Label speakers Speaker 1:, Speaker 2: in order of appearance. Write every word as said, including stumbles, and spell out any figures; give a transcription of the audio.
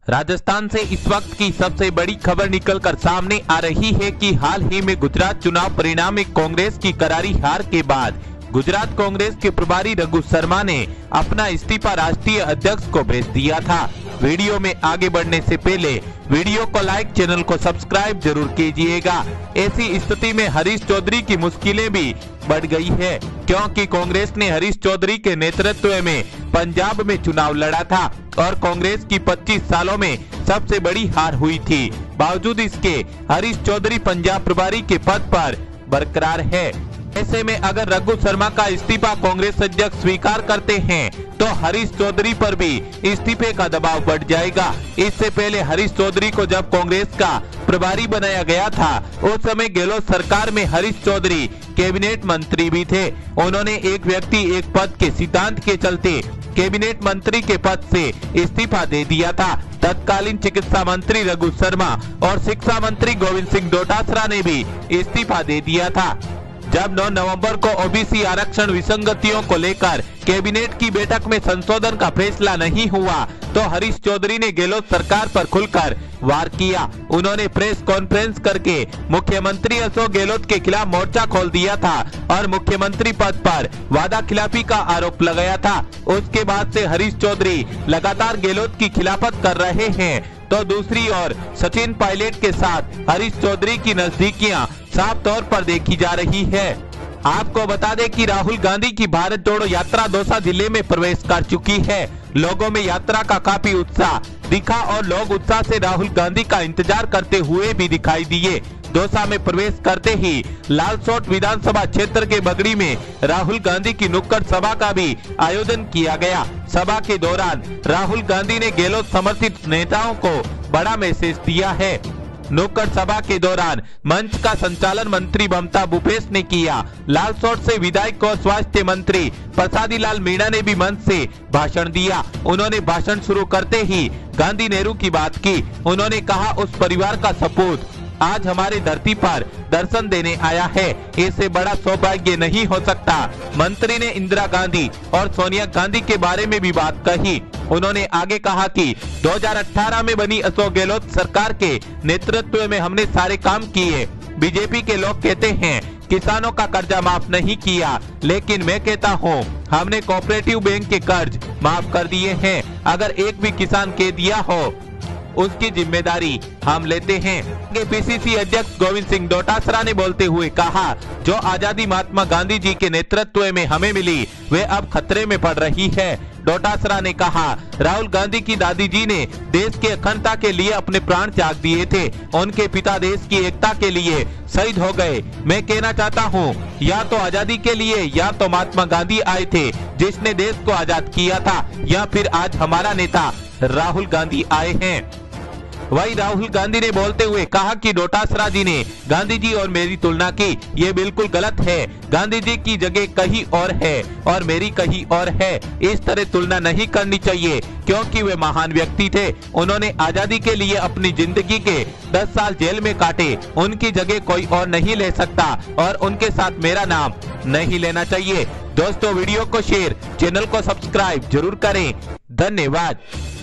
Speaker 1: राजस्थान से इस वक्त की सबसे बड़ी खबर निकलकर सामने आ रही है कि हाल ही में गुजरात चुनाव परिणाम में कांग्रेस की करारी हार के बाद गुजरात कांग्रेस के प्रभारी रघु शर्मा ने अपना इस्तीफा राष्ट्रीय अध्यक्ष को भेज दिया था। वीडियो में आगे बढ़ने से पहले वीडियो को लाइक, चैनल को सब्सक्राइब जरूर कीजिएगा। ऐसी स्थिति में हरीश चौधरी की मुश्किलें भी बढ़ गई है, क्योंकि कांग्रेस ने हरीश चौधरी के नेतृत्व में पंजाब में चुनाव लड़ा था और कांग्रेस की पच्चीस सालों में सबसे बड़ी हार हुई थी। बावजूद इसके हरीश चौधरी पंजाब प्रभारी के पद पर बरकरार है। ऐसे में अगर रघु शर्मा का इस्तीफा कांग्रेस अध्यक्ष स्वीकार करते हैं तो हरीश चौधरी पर भी इस्तीफे का दबाव बढ़ जाएगा। इससे पहले हरीश चौधरी को जब कांग्रेस का प्रभारी बनाया गया था, उस समय गहलोत सरकार में हरीश चौधरी कैबिनेट मंत्री भी थे। उन्होंने एक व्यक्ति एक पद के सिद्धांत के चलते कैबिनेट मंत्री के पद से इस्तीफा दे दिया था। तत्कालीन चिकित्सा मंत्री रघु शर्मा और शिक्षा मंत्री गोविंद सिंह डोटासरा ने भी इस्तीफा दे दिया था। जब नौ नवंबर को ओबीसी आरक्षण विसंगतियों को लेकर कैबिनेट की बैठक में संशोधन का फैसला नहीं हुआ तो हरीश चौधरी ने गहलोत सरकार पर खुलकर वार किया। उन्होंने प्रेस कॉन्फ्रेंस करके मुख्यमंत्री अशोक गहलोत के खिलाफ मोर्चा खोल दिया था और मुख्यमंत्री पद पर वादा खिलाफी का आरोप लगाया था। उसके बाद से हरीश चौधरी लगातार गहलोत की खिलाफत कर रहे हैं, तो दूसरी ओर सचिन पायलट के साथ हरीश चौधरी की नजदीकियां साफ तौर पर देखी जा रही है। आपको बता दें कि राहुल गांधी की भारत जोड़ो यात्रा दौसा जिले में प्रवेश कर चुकी है। लोगों में यात्रा का काफी उत्साह दिखा और लोग उत्साह से राहुल गांधी का इंतजार करते हुए भी दिखाई दिए। दौसा में प्रवेश करते ही लालसोट विधानसभा क्षेत्र के बगड़ी में राहुल गांधी की नुक्कड़ सभा का भी आयोजन किया गया। सभा के दौरान राहुल गांधी ने गहलोत समर्थित नेताओं को बड़ा मैसेज दिया है। नुक्कड़ सभा के दौरान मंच का संचालन मंत्री ममता भूपेश ने किया। लालसोट से विधायक और स्वास्थ्य मंत्री प्रसादी लाल मीणा ने भी मंच से भाषण दिया। उन्होंने भाषण शुरू करते ही गांधी नेहरू की बात की। उन्होंने कहा, उस परिवार का सपूत आज हमारे धरती पर दर्शन देने आया है, इससे बड़ा सौभाग्य नहीं हो सकता। मंत्री ने इंदिरा गांधी और सोनिया गांधी के बारे में भी बात कही। उन्होंने आगे कहा कि दो हज़ार अठारह में बनी अशोक गहलोत सरकार के नेतृत्व में हमने सारे काम किए। बीजेपी के लोग कहते हैं किसानों का कर्जा माफ नहीं किया, लेकिन मैं कहता हूँ हमने कोऑपरेटिव बैंक के कर्ज माफ कर दिए हैं। अगर एक भी किसान कह दिया हो उसकी जिम्मेदारी हम लेते हैं। पीसीसी अध्यक्ष गोविंद सिंह डोटासरा ने बोलते हुए कहा, जो आजादी महात्मा गांधी जी के नेतृत्व में हमें मिली वे अब खतरे में पड़ रही है। डोटासरा ने कहा, राहुल गांधी की दादी जी ने देश की अखंडता के लिए अपने प्राण त्याग दिए थे। उनके पिता देश की एकता के लिए शहीद हो गए। मैं कहना चाहता हूँ, या तो आजादी के लिए या तो महात्मा गांधी आए थे जिसने देश को आजाद किया था, या फिर आज हमारा नेता राहुल गांधी आए हैं। वही राहुल गांधी ने बोलते हुए कहा कि डोटासरा जी ने गांधी जी और मेरी तुलना की, ये बिल्कुल गलत है। गांधी जी की जगह कहीं और है और मेरी कहीं और है। इस तरह तुलना नहीं करनी चाहिए, क्योंकि वे महान व्यक्ति थे। उन्होंने आजादी के लिए अपनी जिंदगी के दस साल जेल में काटे। उनकी जगह कोई और नहीं ले सकता और उनके साथ मेरा नाम नहीं लेना चाहिए। दोस्तों, वीडियो को शेयर, चैनल को सब्सक्राइब जरूर करें। धन्यवाद।